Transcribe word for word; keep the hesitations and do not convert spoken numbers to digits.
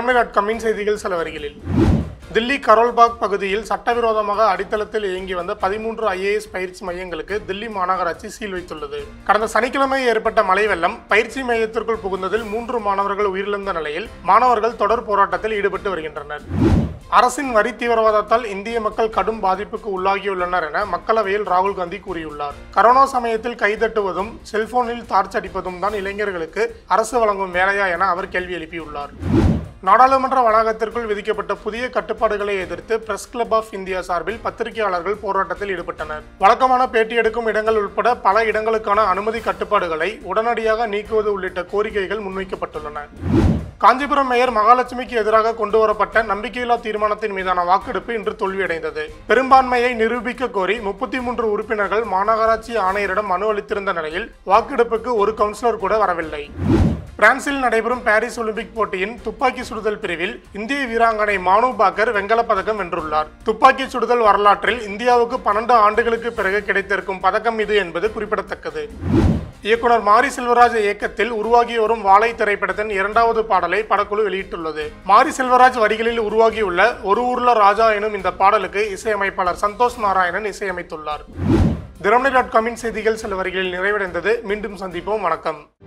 Dinamani dot காமின் செய்திகள் சில வரிகளில். தில்லி கரோல்பாக் பகுதியில் சட்டவிரோதமாக அடித்தளத்தில் இயங்கி வந்த பதிமூன்று ஐஏஎஸ் பயிற்சி மையங்களுக்கு தில்லி மாநகராட்சி சீல் வைத்துள்ளது. கடந்த சனிக்கிழமை ஏற்பட்ட மழை வெள்ளம் பயிற்சி மையத்திற்குள் புகுந்ததில் மூன்று மாணவர்கள் உயிரிழந்த நிலையில் மாணவர்கள் தொடர் போராட்டத்தில் ஈடுபட்டு வருகின்றனர். அரசின் வரி தீவிரவாதத்தால் இந்திய மக்கள் கடும் பாதிப்புக்கு உள்ளாகியுள்ளனர் என மக்களவையில் ராகுல்காந்தி கூறியுள்ளார். கரோனா சமயத்தில் கைதட்டுவதும் செல்போனில் டார்ச் அடிப்பதும் தான் இளைஞர்களுக்கு அரசு வழங்கும் வேலையா என அவர் கேள்வி எழுப்பியுள்ளார். நாடாளுமன்ற வளாகத்திற்குள் விதிக்கப்பட்ட புதிய கட்டுப்பாடுகளை எதிர்த்து பிரஸ் கிளப் ஆஃப் இந்தியா சார்பில் பத்திரிகையாளர்கள் போராட்டத்தில் ஈடுபட்டனர். வழக்கமான பேட்டி எடுக்கும் இடங்கள் உட்பட பல இடங்களுக்கான அனுமதி கட்டுப்பாடுகளை உடனடியாக நீக்குவது உள்ளிட்ட கோரிக்கைகள் முன்வைக்கப்பட்டுள்ளன. காஞ்சிபுரம் மேயர் மகாலட்சுமிக்கு எதிராக கொண்டுவரப்பட்ட நம்பிக்கையில்லா தீர்மானத்தின் மீதான வாக்கெடுப்பு இன்று தோல்வியடைந்தது. பெரும்பான்மையை நிரூபிக்க கோரி முப்பத்தி மூன்று உறுப்பினர்கள் மாநகராட்சி ஆணையரிடம் மனு அளித்திருந்த நிலையில் வாக்கெடுப்புக்கு ஒரு கவுன்சிலர் கூட வரவில்லை. பிரான்சில் நடைபெறும் பாரிஸ் ஒலிம்பிக் போட்டியின் துப்பாக்கி சுடுதல் பிரிவில் இந்திய வீராங்கனை manubhakur வெண்கலப் பதக்கம் வென்றுள்ளார். துப்பாக்கி சுடுதல் வரலாற்றில் இந்தியாவுக்கு பன்னெண்டு ஆண்டுகளுக்கு பிறகு கிடைத்திருக்கும் பதக்கம் இது என்பது குறிப்பிடத்தக்கது. இயக்குனர் மாரி செல்வராஜ் இயக்கத்தில் உருவாகி வரும் வாழை திரைப்படத்தின் இரண்டாவது பாடலை படக்குழு வெளியிட்டுள்ளது. மாரி செல்வராஜ் வரிகளில் உருவாகியுள்ள ஒரு ஊர்ல ராஜா எனும் இந்த பாடலுக்கு இசையமைப்பாளர் சந்தோஷ் நாராயணன் இசையமைத்துள்ளார். தினமணி டாட் காமின் செய்திகள் சில வரிகளில் நிறைவடைந்தது. மீண்டும் சந்திப்போம். வணக்கம்.